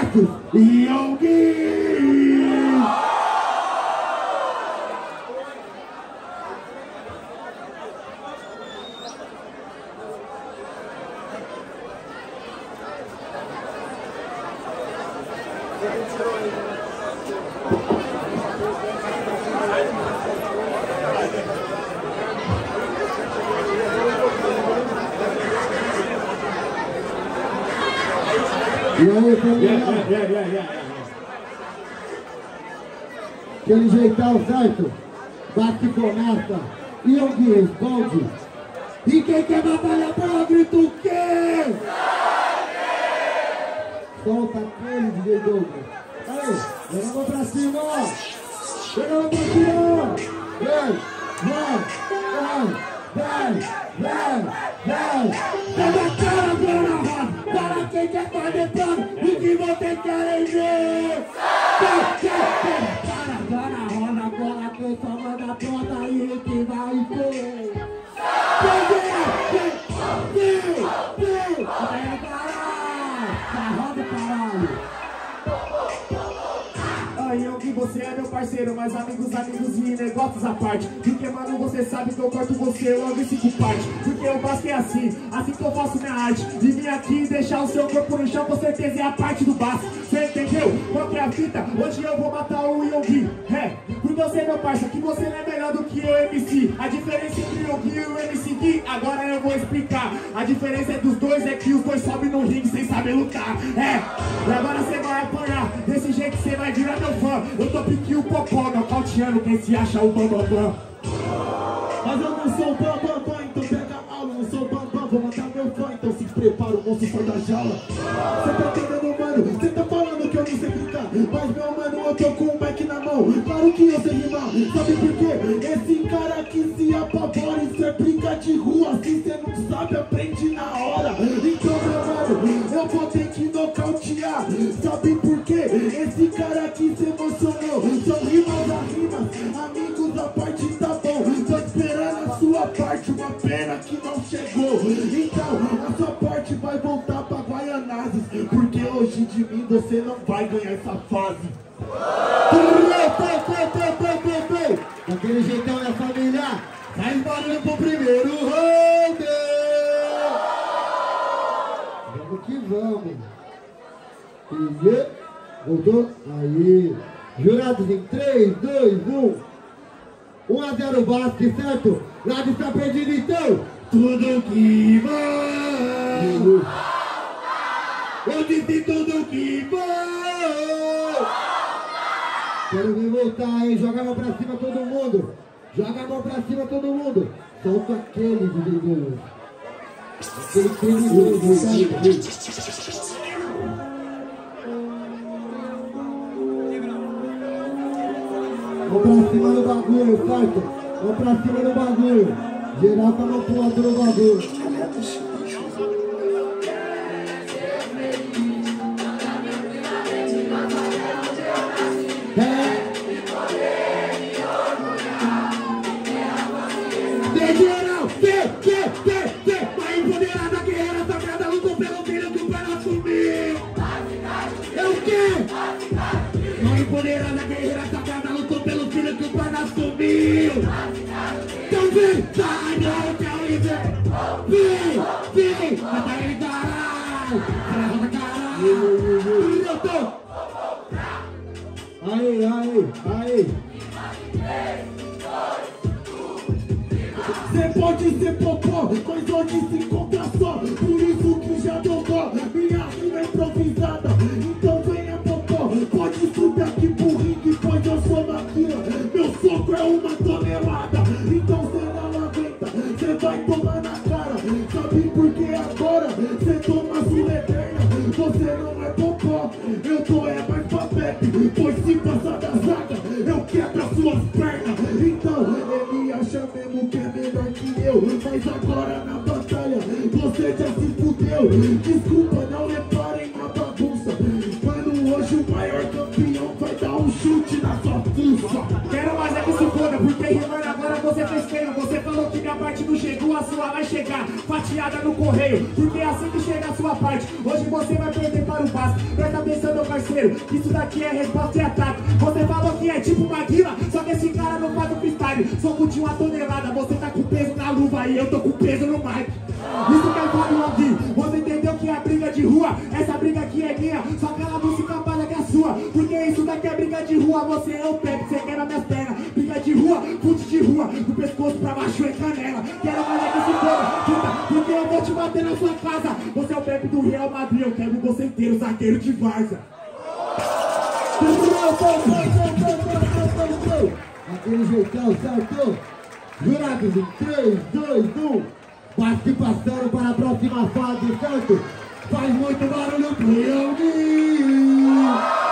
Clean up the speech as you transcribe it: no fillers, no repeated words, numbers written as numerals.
versus Yogi. E aí, família? Aquele jeitão, certo? Bate e começa. Yogi responde. E quem quer batalhar pra grita o quê? Solta aquele DJ Douglas. Aí, joga a mão pra cima, ó. Joga a mão pra cima, ó. Vem. Pega a cara, Bruna Rosa. Para quem quer fazer plano, o que vocês querem ver? Para, Bruna Rosa, agora quem só manda pronta aí que vai ver. Vem, vai, caralho. Roda, caralho. Yogi, você é meu parceiro, mas amigos e negócios à parte. Porque, mano, você sabe que eu corto você logo em 5 partes. Porque o basque é assim que eu faço minha arte. E vim aqui deixar o seu corpo no chão, com certeza é a parte do basque. Você entendeu? Qual que é a fita? Hoje eu vou matar o Yogi. Por você, meu parceiro, que você não é melhor do que o MC. A diferença entre o Yogi e o MC Gui, agora eu vou explicar. A diferença dos dois é que os dois sobem no ringue sem saber lutar. E agora você vai apanhar. Desse jeito você vai virar meu fã. Eu tô pique o popó, nocauteando quem se acha o bambambam. Mas eu não sou o bambambam, então pega mal. Eu não sou o bambam, vou matar meu fã. Então se prepara, o monstro sai da jaula. Cê tá entendendo, mano? Cê tá falando que eu não sei brincar. Mas meu mano, eu tô com o mic na mão. Claro que eu sei rimar. Sabe por quê? Esse cara aqui se apavora. Isso é briga de rua. Se cê não sabe, aprende na hora. Então, meu mano, eu vou ter que nocautear. Sabe por quê? Esse cara aqui se emocionou. São rimas a rimas, amigos, a parte tá bom. Tô esperando a sua parte, uma pena que não chegou. Então, a sua parte vai voltar pra Guaianazes. Porque hoje de mim você não vai ganhar essa fase. Daquele jeitão, minha família. Faz barulho pro primeiro round. Vamos que vamos. Voltou? Aí. Jurados em 3, 2, 1. 1-0 Basque, certo? Lado está perdido então. Tudo que vai. Eu disse tudo que vai. Quero ver voltar, hein? Joga a mão pra cima todo mundo. Joga a mão pra cima todo mundo. Solta aquele DJ. Aquele criminoso. Vamos pra cima do bagulho, certo? Vamos pra cima do bagulho. Geral tá no ponto do bagulho. Vem geral, vem. Vai empoderada, guerreira sagrada, lutou pelo filho que o pai não assumiu. É o quê? Vai empoderada, guerreira sagrada, lutou pelo filho que o pai não assumiu. Então vem, sai, não quero ir ver. Vem, mata ele, caralho. Caralho. Eu tô. Aí. Cê pode ser popó, mas hoje se encontra só. Por isso que já deu dó. Minha rima é improvisada, então venha popó. Pode subir aqui pro ringue, pois eu sou máquina. Meu soco é 1 tonelada, então cê não aguenta. Cê vai tomar na cara, sabe por que agora? Cê toma sua eterna, você não é popó. Eu tô mais pra Pepe, pois se passar da zaga, eu quebro as suas pernas. Então ele acha mesmo que é melhor que eu, mas agora na batalha você já se fudeu. Desculpa, não reparem na bagunça. Mano, hoje o maior campeão vai dar um chute na sua fuça. Quero mais é que se foda, porque rimando agora você fez feio. Você falou que minha parte não chegou, a sua vai chegar fatiada no correio, porque é assim que chega a sua parte. Hoje você vai perder para o Basque. Presta atenção, meu parceiro. parceiro, que isso daqui é resposta e ataque. Você falou que é tipo Maguila, só que esse cara não faz o freestyle. Somos de 1 tonelada, você tá com peso na luva e eu tô com peso no mic. Isso que é Fábio ouvir, você entendeu que é a briga de rua? Essa briga aqui é minha, só que ela não se capaz que é sua. Porque isso daqui é briga de rua, você é o Pepe, você quebra minhas pernas. Briga de rua, fute de rua, do pescoço pra baixo é canela. Quero mais é que se foda, puta, porque eu vou te bater na sua casa. Você é o Pepe do Real Madrid, eu quero você inteiro, zagueiro de Várzea. Aquele jeitão, certo? Jurados, 3, 2, 1. Participação para a próxima fase, certo? Faz muito barulho pro Leoni!